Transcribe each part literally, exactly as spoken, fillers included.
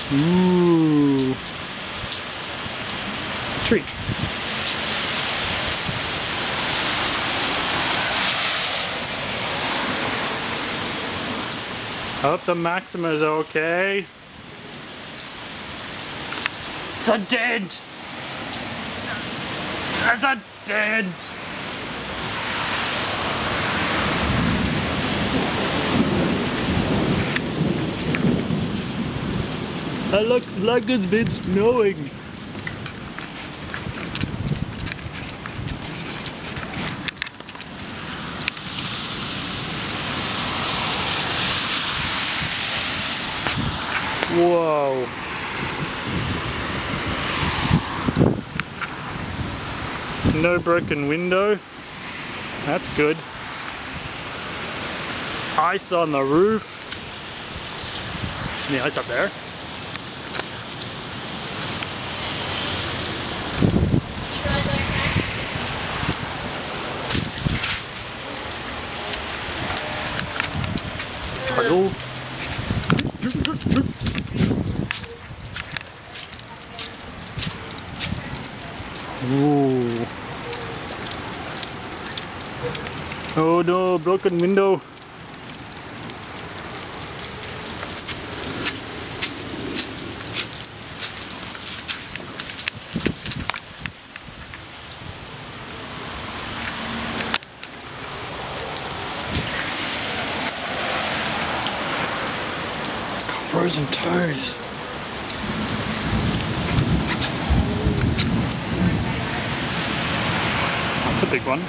Ooh. Tree. Hope the Maxima is okay. It's a dent! It's a dent! It looks like it's been snowing. Whoa. No broken window. That's good. Ice on the roof. Any ice up there? Hello. Ooh. Oh no, broken window. Frozen toes. That's a big one.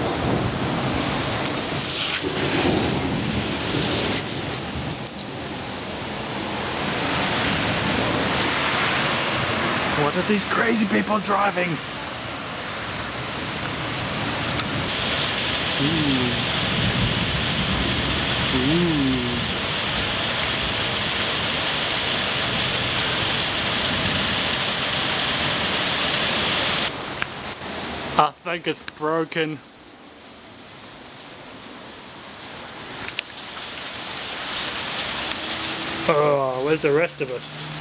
What are these crazy people driving? Ooh. Ooh. I think it's broken. Oh, where's the rest of it?